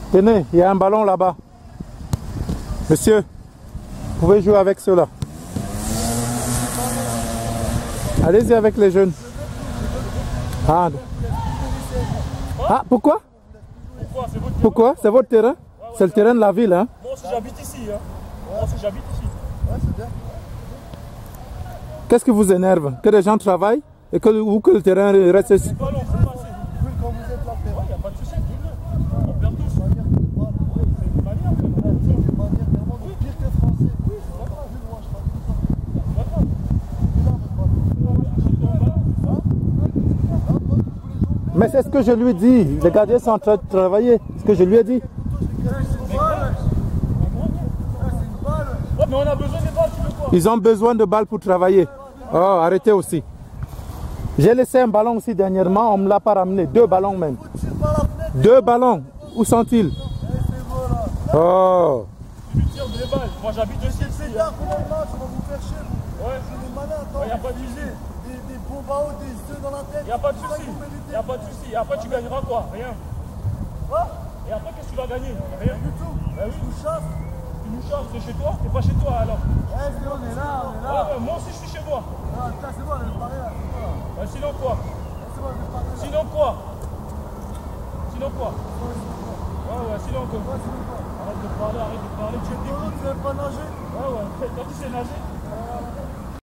Tenez, il y a un ballon là-bas. Monsieur, vous pouvez jouer avec ceux-là. Allez-y avec les jeunes. Ah, pourquoi? Pourquoi? C'est votre terrain? C'est le terrain de la ville, hein? Moi aussi j'habite ici, hein? Moi aussi j'habite ici. Ouais, c'est bien. Qu'est-ce qui vous énerve? Que les gens travaillent et que le terrain reste ici? Quand vous êtes là, il n'y a pas de souci. On perd tous. C'est une manière. C'est une manière tellement pire que français. Oui, c'est pas grave. Moi, je parle tout ça. Mais c'est ce que je lui dis. Les gardiens sont en train de travailler. Ce que je lui ai dit. Ouais, mais on a besoin des balles, tu veux quoi? Ils ont besoin de balles pour travailler. Oh, arrêtez aussi. J'ai laissé un ballon aussi dernièrement, on ne me l'a pas ramené. 2 ballons même. 2 ballons. Où sont-ils? Oh. Tu tires des balles. Moi j'habite ici. C'est là, comment on va vous faire chier. Ouais, c'est des malins. Il n'y a pas de souci. Des bombes à eau, des œufs dans la tête. Il n'y a pas de souci. Il n'y a pas de souci. Après tu gagneras quoi? Rien. Quoi? Et après qu'est-ce que tu vas gagner? Rien du tout. Bah oui, tu chasses. Tu nous chasses, c'est chez toi? T'es pas chez toi alors? Ouais, on est là, on est là. Ouais, moi aussi je suis chez moi. Ah, putain, c'est bon, on est parlé là. Bah, sinon quoi? C'est bon, on est parlé là. Sinon quoi? Sinon quoi? Ouais, sinon quoi? Arrête de parler, tu es dégoûté. Tu veux pas nager? Ouais, toi tu sais nager?